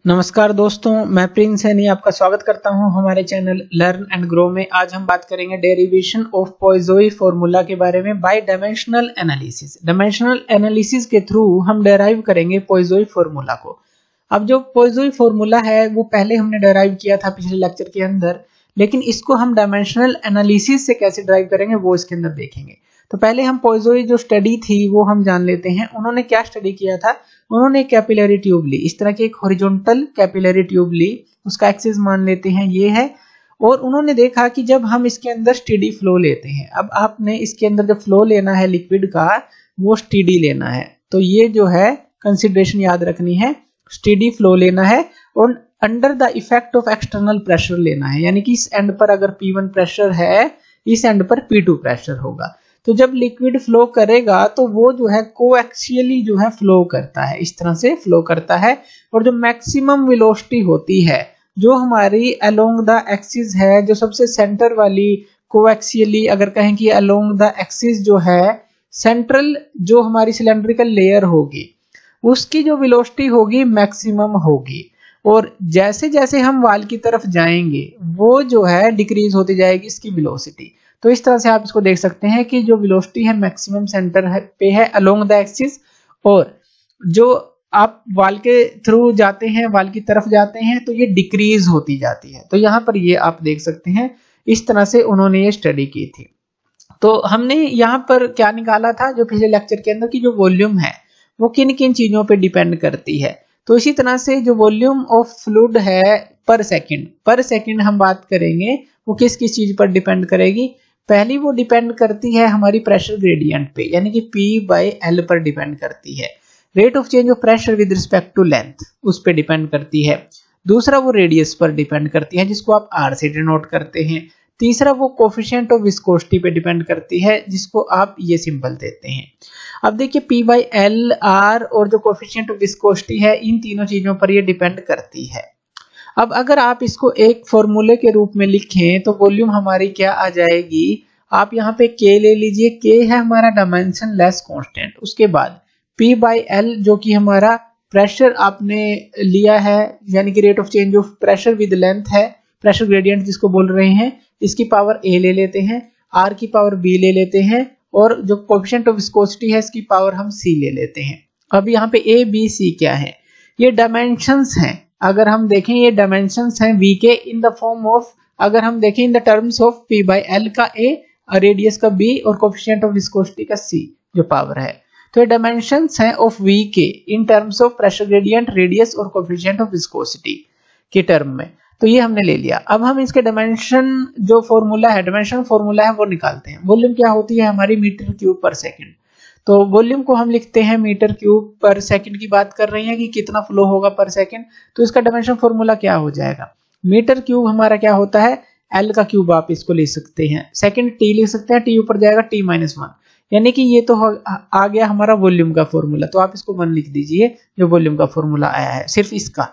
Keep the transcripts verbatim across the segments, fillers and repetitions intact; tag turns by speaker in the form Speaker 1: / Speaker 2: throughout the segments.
Speaker 1: नमस्कार दोस्तों, मैं प्रिंस सैनी आपका स्वागत करता हूं हमारे चैनल लर्न एंड ग्रो में। आज हम बात करेंगे डेरिवेशन ऑफ पोइज़ोई फॉर्मूला के बारे में by dimensional analysis. Dimensional analysis के थ्रू हम डेराइव करेंगे पोइज़ोई फॉर्मूला को। अब जो पोइज़ोई फॉर्मूला है वो पहले हमने डेराइव किया था पिछले लेक्चर के अंदर, लेकिन इसको हम डायमेंशनल एनालिसिस से कैसे ड्राइव करेंगे वो इसके अंदर देखेंगे। तो पहले हम पोइज़ोई जो स्टडी थी वो हम जान लेते हैं। उन्होंने क्या स्टडी किया था? उन्होंने कैपिलरी ट्यूब ली, इस तरह की एक हॉरिजॉन्टल कैपिलरी ट्यूब ली, उसका एक्सिस मान लेते हैं ये है, और उन्होंने देखा कि जब हम इसके अंदर स्टेडी फ्लो लेते हैं, अब आपने इसके अंदर जो फ्लो लेना है लिक्विड का वो स्टेडी लेना है, तो ये जो है कंसिडरेशन याद रखनी है, स्टेडी फ्लो लेना है और under the effect of external pressure लेना है, यानी कि इस एंड पर अगर पी वन प्रेशर है, इस एंड पर पी टू प्रेशर होगा। तो जब लिक्विड फ्लो करेगा तो वो जो है कोएक्सियली जो है फ्लो करता है, इस तरह से फ्लो करता है, और जो मैक्सिमम वेलोसिटी होती है जो हमारी अलोंग द एक्सिस है, जो सबसे सेंटर वाली कोएक्सियली अगर कहें कि अलोंग द एक्सिस जो है सेंट्रल जो हमारी सिलेंड्रिकल लेयर होगी उसकी जो वेलोसिटी होगी मैक्सिमम होगी, और जैसे जैसे हम वाल की तरफ जाएंगे वो जो है डिक्रीज होती जाएगी इसकी वेलोसिटी। तो इस तरह से आप इसको देख सकते हैं कि जो वेलोसिटी है मैक्सिमम सेंटर है, पे है अलोंग द एक्सिस, और जो आप वाल के थ्रू जाते हैं, वाल की तरफ जाते हैं तो ये डिक्रीज होती जाती है। तो यहाँ पर ये आप देख सकते हैं, इस तरह से उन्होंने ये स्टडी की थी। तो हमने यहाँ पर क्या निकाला था जो पिछले लेक्चर के अंदर की जो वॉल्यूम है वो किन किन चीजों पे डिपेंड करती है। तो इसी तरह से जो वॉल्यूम ऑफ फ्लूइड है पर सेकंड पर सेकंड हम बात करेंगे वो किस किस चीज पर डिपेंड करेगी। पहली वो डिपेंड करती है हमारी प्रेशर ग्रेडियंट पे, यानी कि P बाई एल पर डिपेंड करती है। Rate of change of pressure with respect to length उस पे डिपेंड करती है। दूसरा वो रेडियस पर डिपेंड करती है जिसको आप R से डिनोट करते हैं। तीसरा वो कोफिशिएंट ऑफ विस्कोसिटी पे डिपेंड करती है जिसको आप ये सिंबल देते हैं। अब देखिए P बाई एल, R और जो कोफिशिएंट ऑफ विस्कोसिटी है इन तीनों चीजों पर ये डिपेंड करती है। अब अगर आप इसको एक फॉर्मूले के रूप में लिखें तो वॉल्यूम हमारी क्या आ जाएगी, आप यहाँ पे K ले लीजिए, K है हमारा डायमेंशन लेस कांस्टेंट, उसके बाद P बाई एल जो कि हमारा प्रेशर आपने लिया है, यानी कि rate of change of pressure with length है, प्रेशर ग्रेडियंट जिसको बोल रहे हैं, इसकी पावर A ले लेते हैं, R की पावर B ले लेते हैं, और जो कोएफिशिएंट ऑफ विस्कोसिटी है इसकी पावर हम C ले लेते हैं। अब यहाँ पे A B C क्या है, ये डायमेंशंस हैं। अगर हम देखें ये डायमेंशंस हैं V के इन द फॉर्म ऑफ, अगर हम देखें in the terms of P by L का A, रेडियस का B और कोएफिशिएंट ऑफ विस्कोसिटी का C जो पावर है। तो ये डायमेंशंस हैं ऑफ V के in terms of pressure gradient, radius और कोएफिशिएंट ऑफ विस्कोसिटी के टर्म में। तो ये हमने ले लिया। अब हम इसके डायमेंशन जो फॉर्मूला है, डायमेंशन फॉर्मूला है वो निकालते हैं। वॉल्यूम क्या होती है हमारी, मीटर क्यूब पर सेकंड। तो वॉल्यूम को हम लिखते हैं मीटर क्यूब पर सेकंड की बात कर रहे हैं कि कितना फ्लो होगा पर सेकंड, तो इसका डायमेंशन फॉर्मूला क्या हो जाएगा, मीटर क्यूब हमारा क्या होता है L का क्यूब, आप इसको ले सकते हैं, सेकंड T लिख सकते हैं, T ऊपर जाएगा T माइनस वन, यानी कि ये तो आ गया हमारा वॉल्यूम का फॉर्मूला। तो आप इसको वन लिख दीजिए जो वॉल्यूम का फॉर्मूला आया है सिर्फ इसका।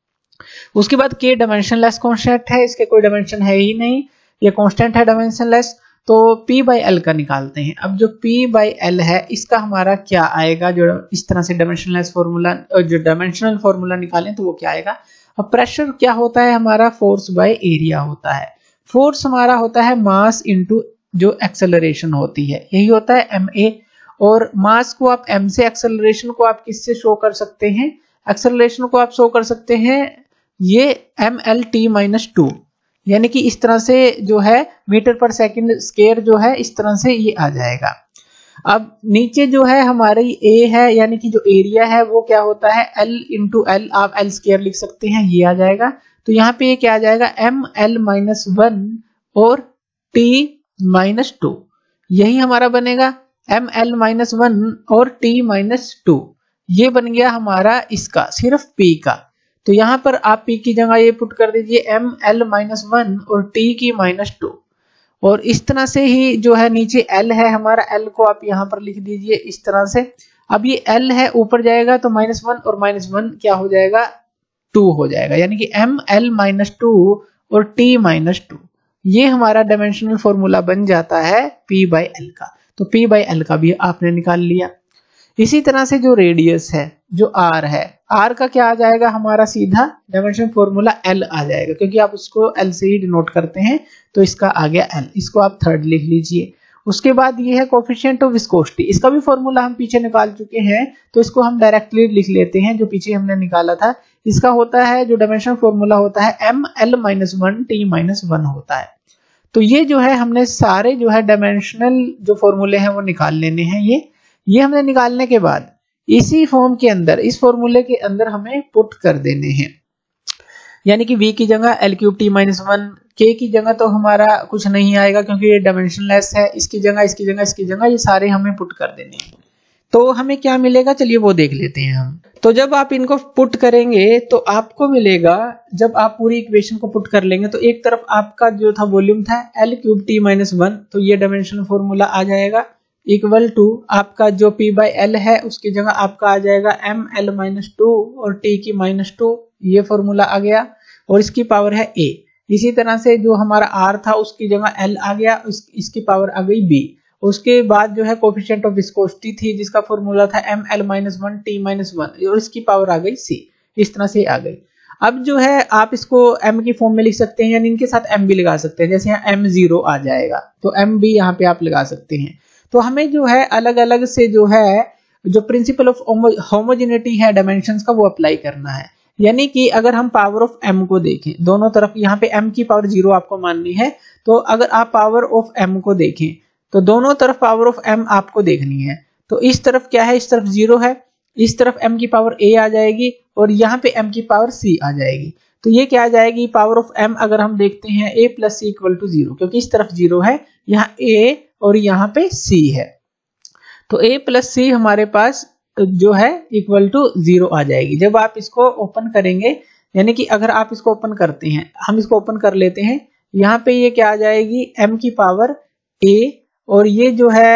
Speaker 1: उसके बाद K डायमेंशन लेस कांस्टेंट है, इसके कोई डायमेंशन है ही नहीं, ये कांस्टेंट है डायमेंशन लेस। तो P बाई एल का निकालते हैं। अब जो P बाई एल है इसका हमारा क्या आएगा, जो इस तरह से डायमेंशन लेस फॉर्मूला, जो डायमेंशनल फॉर्मूला निकालें तो वो क्या आएगा। अब प्रेशर क्या होता है हमारा, फोर्स बाय एरिया होता है। फोर्स हमारा होता है मास इनटू जो एक्सेलरेशन होती है, यही होता है एम ए, और मास को आप m से, एक्सेलरेशन को आप किससे शो कर सकते हैं, एक्सेलरेशन को आप शो कर सकते हैं ये M L T minus two, यानी कि इस तरह से जो है मीटर पर सेकंड स्क्वायर जो है इस तरह से ये आ जाएगा। अब नीचे जो है हमारी A है, यानी कि जो एरिया है वो क्या होता है L इंटू एल, आप एल स्क्वायर लिख सकते हैं, ये आ जाएगा। तो यहाँ पे ये क्या आ जाएगा एम एल माइनस वन और T माइनस टू, यही हमारा बनेगा एम एल माइनस वन और T माइनस टू, ये बन गया हमारा इसका सिर्फ P का। तो यहाँ पर आप P की जगह ये पुट कर दीजिए एम एल माइनस वन और T की माइनस टू, और इस तरह से ही जो है नीचे L है हमारा, L को आप यहाँ पर लिख दीजिए इस तरह से। अब ये L है ऊपर जाएगा तो माइनस वन और माइनस वन क्या हो जाएगा, टू हो जाएगा, यानी कि एम एल माइनस टू और T माइनस टू, ये हमारा डायमेंशनल फॉर्मूला बन जाता है P बाई एल का। तो P बाई एल का भी आपने निकाल लिया। इसी तरह से जो रेडियस है, जो R है, आर का क्या आ जाएगा हमारा सीधा डायमेंशन फॉर्मूला एल आ जाएगा, क्योंकि आप उसको एल से ही डिनोट करते हैं, तो इसका आ गया एल, इसको आप थर्ड लिख लीजिए। उसके बाद ये है कोफिशिएंट ऑफ विस्कोसिटी, इसका भी फॉर्मूला हम पीछे निकाल चुके हैं, तो इसको हम डायरेक्टली लिख लेते हैं जो पीछे हमने निकाला था। इसका होता है जो डायमेंशन फॉर्मूला होता है M L minus one T minus one होता है। तो ये जो है हमने सारे जो है डायमेंशनल जो फॉर्मूले हैं वो निकाल लेने हैं। ये ये हमने निकालने के बाद इसी फॉर्म के अंदर, इस फॉर्मूले के अंदर हमें पुट कर देने हैं, यानी कि v की जगह L cube T minus one, k की जगह तो हमारा कुछ नहीं आएगा क्योंकि ये डायमेंशनलेस है, इसकी जगह इसकी जगह इसकी जगह ये सारे हमें पुट कर देने हैं। तो हमें क्या मिलेगा, चलिए वो देख लेते हैं हम। तो जब आप इनको पुट करेंगे तो आपको मिलेगा, जब आप पूरी इक्वेशन को पुट कर लेंगे तो एक तरफ आपका जो था वॉल्यूम था L cube T minus one, तो ये डायमेंशनल फॉर्मूला आ जाएगा इक्वल टू आपका जो p बाई एल है उसकी जगह आपका आ जाएगा एम एल माइनस टू और t की माइनस टू, ये फॉर्मूला आ गया और इसकी पावर है a। इसी तरह से जो हमारा r था उसकी जगह l आ गया, इस, इसकी पावर आ गई b। उसके बाद जो है कोफिशिएंट ऑफ विस्कोसिटी थी जिसका फॉर्मूला था M L minus one T minus one और इसकी पावर आ गई c, इस तरह से आ गई। अब जो है आप इसको m की फॉर्म में लिख सकते हैं, यानी इनके साथ m भी लगा सकते हैं, जैसे यहाँ m जीरो आ जाएगा तो m भी यहाँ पे आप लगा सकते हैं। तो हमें जो है अलग अलग से जो है जो प्रिंसिपल ऑफ होमोजेनिटी है डायमेंशंस का वो अप्लाई करना है। यानी कि अगर हम पावर ऑफ m को देखें, दोनों तरफ यहाँ पे m की पावर जीरो आपको माननी है, तो अगर आप पावर ऑफ m को देखें तो दोनों तरफ पावर ऑफ m आपको देखनी है। तो इस तरफ क्या है, इस तरफ जीरो है, इस तरफ m की पावर a आ जाएगी और यहाँ पे m की पावर c आ जाएगी। तो ये क्या आ जाएगी, पावर ऑफ m अगर हम देखते हैं a plus C equal to zero, क्योंकि इस तरफ जीरो है, यहाँ a और यहाँ पे c है, तो a प्लस सी हमारे पास जो है इक्वल टू जीरो आ जाएगी। जब आप इसको ओपन करेंगे, यानी कि अगर आप इसको ओपन करते हैं, हम इसको ओपन कर लेते हैं, यहाँ पे ये क्या आ जाएगी m की पावर a और ये जो है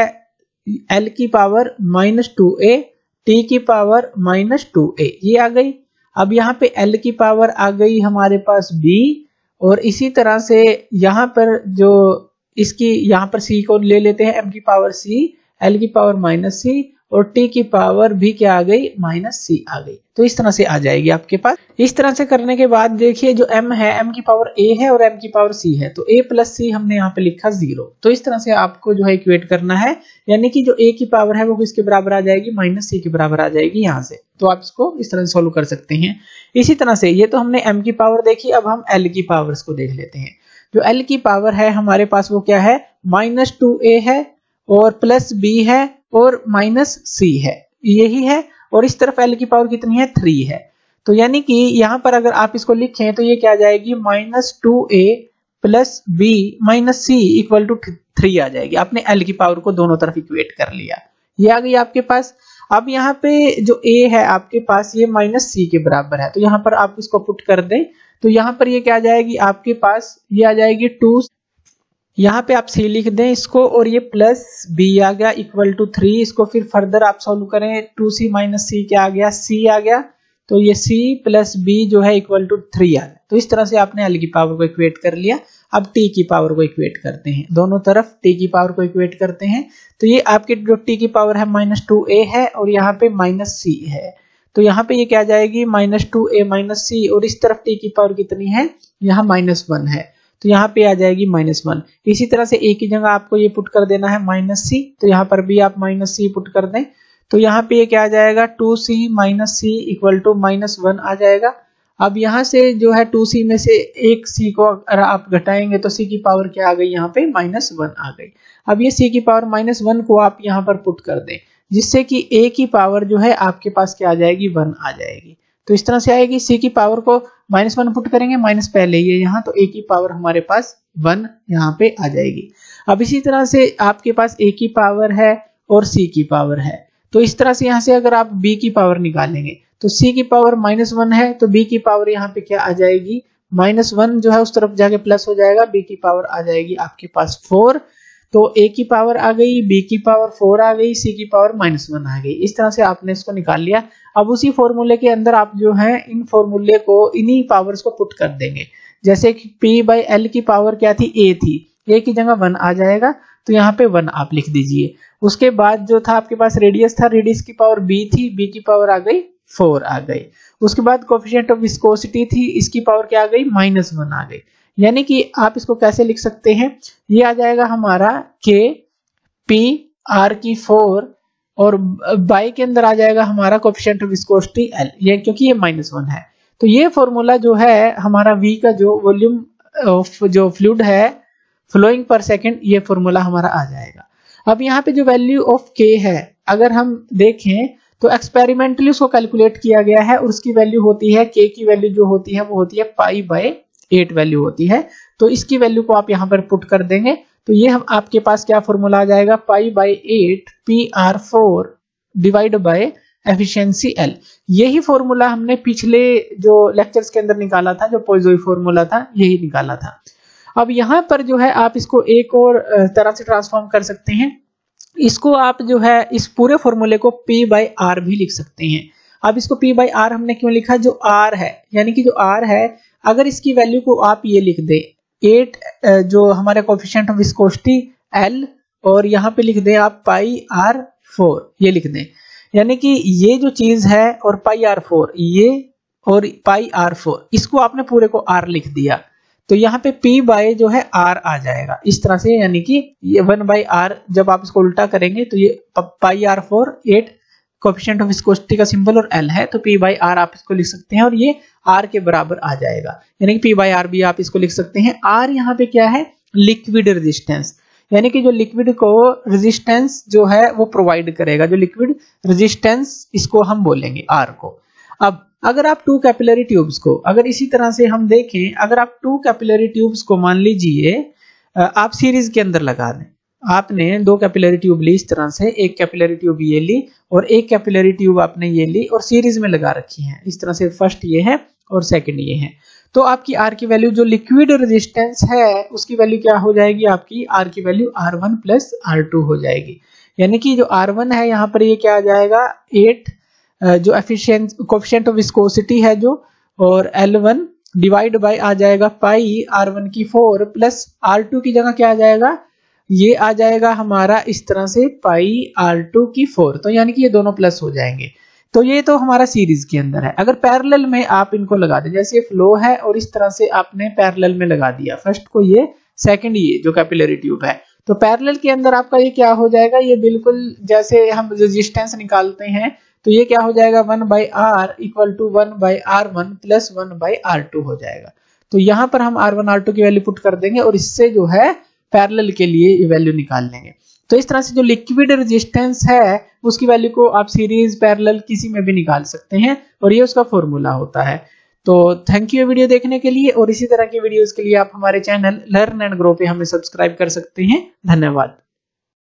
Speaker 1: l की power minus two A, t की पावर माइनस टू ए, ये आ गई। अब यहाँ पे l की पावर आ गई हमारे पास b और इसी तरह से यहाँ पर जो इसकी यहाँ पर c को ले लेते हैं, m की पावर c, l की पावर माइनस c और t की पावर भी क्या आ गई, माइनस c आ गई। तो इस तरह से आ जाएगी आपके पास। इस तरह से करने के बाद देखिए जो m है, m की पावर a है और m की पावर c है, तो a प्लस c हमने यहाँ पे लिखा जीरो। तो इस तरह से आपको जो है इक्वेट करना है, यानी कि जो a की पावर है वो किसके बराबर आ जाएगी, माइनस c के बराबर आ जाएगी यहाँ से। तो आप इसको इस तरह से सोल्व कर सकते हैं। इसी तरह से ये तो हमने m की पावर देखी, अब हम l की पावर्स को देख लेते हैं। जो l की पावर है हमारे पास वो क्या है, माइनस टू ए है और प्लस b है और माइनस c है, यही है। और इस तरफ l की पावर कितनी है, थ्री है। तो यानी कि यहाँ पर अगर आप इसको लिखें तो ये क्या आ जाएगी, minus two A plus B minus C equal to three आ जाएगी। आपने l की पावर को दोनों तरफ इक्वेट कर लिया, ये आ गई आपके पास। अब यहाँ पे जो a है आपके पास ये माइनस सी के बराबर है, तो यहाँ पर आप इसको पुट कर दें तो यहाँ पर ये क्या आ जाएगी आपके पास, ये आ जाएगी टू, यहाँ पे आप c लिख दें इसको और ये प्लस b आ गया इक्वल टू थ्री। इसको फिर फर्दर आप सॉल्व करें, टू सी माइनस सी क्या आ गया, c आ गया, तो ये c प्लस b जो है इक्वल टू थ्री आ गया। तो इस तरह से आपने l की पावर को इक्वेट कर लिया। अब t की पावर को इक्वेट करते हैं, दोनों तरफ t की पावर को इक्वेट करते हैं। तो ये आपके जो t की पावर है माइनस टू ए है और यहाँ पे माइनस सी है, तो यहाँ पे ये क्या आ जाएगी, minus two A minus C और इस तरफ t की पावर कितनी है, यहाँ माइनस वन है, तो यहाँ पे आ जाएगी माइनस वन। इसी तरह से a की जगह आपको ये पुट कर देना है माइनस सी, तो यहाँ पर भी आप माइनस सी पुट कर दें, तो यहाँ पे ये क्या आ जाएगा, two C minus C equal to minus one आ जाएगा। अब यहाँ से जो है टू सी में से एक c को अगर आप घटाएंगे तो c की पावर क्या आ गई, यहाँ पे माइनस वन आ गई। अब ये c की पावर माइनस वन को आप यहाँ पर पुट कर दें, जिससे कि a की पावर जो है आपके पास क्या आ जाएगी, वन आ जाएगी। तो इस तरह से आएगी, c की पावर को माइनस वन पुट करेंगे, माइनस पहले ही है यहाँ, तो a की पावर हमारे पास वन यहाँ पे आ जाएगी। अब इसी तरह से आपके पास a की पावर है और c की पावर है, तो इस तरह से यहाँ से अगर आप b की पावर निकालेंगे तो c की पावर माइनस वन है, तो b की पावर यहाँ पे क्या आ जाएगी, माइनस वन जो है उस तरफ जाके प्लस हो जाएगा, b की पावर आ जाएगी आपके पास फोर। तो a की पावर आ गई, b की पावर फोर आ गई, c की पावर माइनस वन आ गई। इस तरह से आपने इसको निकाल लिया। अब उसी फॉर्मूले के अंदर आप जो है इन फॉर्मूले को, इन्हीं पावर्स को पुट कर देंगे। जैसे कि p बाई एल की पावर क्या थी, a थी, a की जगह वन आ जाएगा, तो यहाँ पे वन आप लिख दीजिए। उसके बाद जो था आपके पास रेडियस था, रेडियस की पावर b थी, b की पावर आ गई फोर आ गई। उसके बाद कोफिशिएंट ऑफ विस्कोसिटी थी, इसकी पावर क्या आ गई, माइनस वन आ गई। यानी कि आप इसको कैसे लिख सकते हैं, ये आ जाएगा हमारा के पी आर की फोर और बाई के अंदर आ जाएगा हमारा कोफिशिएंट ऑफ विस्कोसिटी एल, ये क्योंकि ये माइनस वन है। तो ये फॉर्मूला जो है हमारा वी का जो वॉल्यूम ऑफ जो फ्लूइड है फ्लोइंग पर सेकंड, ये फॉर्मूला हमारा आ जाएगा। अब यहाँ पे जो वैल्यू ऑफ के है अगर हम देखें तो एक्सपेरिमेंटली उसको कैलकुलेट किया गया है और उसकी वैल्यू होती है, के की वैल्यू जो होती है वो होती है पाई बाय एट वैल्यू होती है। तो इसकी वैल्यू को आप यहाँ पर पुट कर देंगे तो ये हम आपके पास क्या फॉर्मूला आ जाएगा, pi by eight P R four divide by efficiency L. यही फॉर्मूला हमने पिछले जो लेक्चर्स के अंदर निकाला था, जो पॉइज़ोई फॉर्मूला था यही निकाला था। अब यहाँ पर जो है आप इसको एक और तरह से ट्रांसफॉर्म कर सकते हैं, इसको आप जो है इस पूरे फॉर्मूले को P बाई आर भी लिख सकते हैं। अब इसको P बाई आर हमने क्यों लिखा, जो R है यानी कि जो R है अगर इसकी वैल्यू को आप ये लिख दे एट जो हमारे कोफिशिएंट ऑफ विस्कोसिटी L और यहाँ पे लिख दे आप पाई आर फोर, ये लिख दें, यानी कि ये जो चीज है और पाई आर फोर ये और पाई आर फोर इसको आपने पूरे को R लिख दिया तो यहाँ पे P बाय जो है R आ जाएगा इस तरह से, यानी कि ये वन बाई आर जब आप इसको उल्टा करेंगे तो ये pi R four eight coefficient of viscosity का सिंबल और L है तो P बाई आर आप इसको लिख सकते हैं और ये R के बराबर आ जाएगा, यानी कि P बाई आर भी आप इसको लिख सकते हैं। R यहाँ पे क्या है, लिक्विड रेजिस्टेंस, यानी कि जो लिक्विड को रेजिस्टेंस जो है वो प्रोवाइड करेगा, जो लिक्विड रेजिस्टेंस इसको हम बोलेंगे R को। अब अगर आप टू कैपिलरी ट्यूब्स को अगर इसी तरह से हम देखें, अगर आप टू कैपिलरी ट्यूब्स को मान लीजिए आप सीरीज के अंदर लगा दें, आपने दो कैपिलरी ट्यूब ली इस तरह से, एक कैपिलरी ट्यूब ये ली और एक कैपिलरी ट्यूब आपने ये ली और सीरीज में लगा रखी है इस तरह से, फर्स्ट ये है और सेकंड ये है, तो आपकी R की वैल्यू जो लिक्विड रेजिस्टेंस है उसकी वैल्यू क्या हो जाएगी, आपकी R की value R one plus R two हो जाएगी। यानी कि जो आर वन है यहाँ पर ये क्या आ जाएगा एट जो एफिशिएंट कोफिशिएंट ऑफ विस्कोसिटी है जो, और एल वन डिवाइड बाय आ जाएगा पाई आर वन की फोर प्लस आर टू की जगह क्या आ जाएगा, ये आ जाएगा हमारा इस तरह से पाई आर टू की फोर, तो यानी कि ये दोनों प्लस हो जाएंगे। तो ये तो हमारा सीरीज के अंदर है। अगर पैरेलल में आप इनको लगा दें, जैसे ये फ्लो है और इस तरह से आपने पैरेलल में लगा दिया, फर्स्ट को ये सेकंड ये जो कैपिलरी ट्यूब है, तो पैरेलल के अंदर आपका ये क्या हो जाएगा, ये बिल्कुल जैसे हम रेजिस्टेंस निकालते हैं तो ये क्या हो जाएगा one by R equal to one by R one plus one by R two हो जाएगा। तो यहाँ पर हम आर वन आर टू की वैल्यू पुट कर देंगे और इससे जो है पैरेलल के लिए ये वैल्यू निकाल लेंगे। तो इस तरह से जो लिक्विड रेजिस्टेंस है उसकी वैल्यू को आप सीरीज पैरेलल किसी में भी निकाल सकते हैं और ये उसका फॉर्मूला होता है। तो थैंक यू वीडियो देखने के लिए, और इसी तरह की वीडियोस के लिए आप हमारे चैनल लर्न एंड ग्रो पे हमें सब्सक्राइब कर सकते हैं। धन्यवाद।